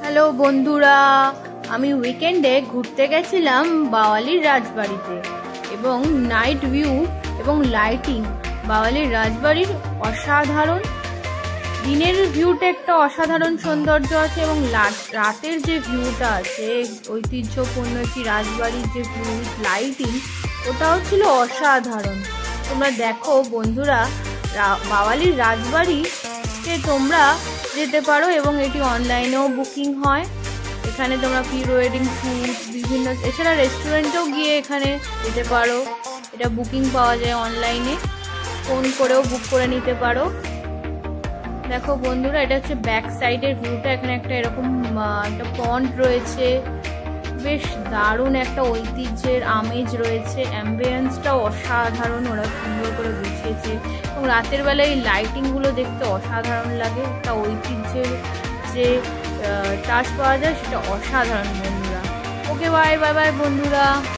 Hello বন্ধুরা, আমি উইকেন্ডে ঘুরতে গেছিলাম বাওয়ালির রাজবাড়িতে এবং নাইট ভিউ এবং লাইটিং বাওয়ালির রাজবাড়ির অসাধারণ। দিনের ভিউটা একটা অসাধারণ সৌন্দর্য আছে এবং রাতের যে ভিউটা আছে, ঐতিহ্যপূর্ণ একটি রাজবাড়ির যে ভিউ লাইটিং, ওটাও ছিল অসাধারণ। তোমরা দেখো বন্ধুরা, বাওয়ালির রাজবাড়িতে তোমরা যেতে পারো এবং এটি অনলাইনেও বুকিং হয়। এখানে তোমরা প্রি ওয়েডিং শ্যুট বিভিন্ন, এছাড়া রেস্টুরেন্টেও গিয়ে এখানে যেতে পারো। এটা বুকিং পাওয়া যায় অনলাইনে, ফোন করেও বুক করে নিতে পারো। দেখো বন্ধুরা, এটা হচ্ছে ব্যাক সাইডের ভিউটা। এখানে একটা এরকম একটা পন্ড রয়েছে, বেশ দারুণ একটা ঐতিহ্যের আমেজ রয়েছে। অ্যাম্বিয়েন্সটাও অসাধারণ, ওরা সুন্দর করে গুছিয়েছে এবং রাতের বেলায় এই লাইটিংগুলো দেখতে অসাধারণ লাগে। একটা ঐতিহ্যের যে টাচ পাওয়া যায় সেটা অসাধারণ বন্ধুরা। ওকে, বাই বাই বাই বন্ধুরা।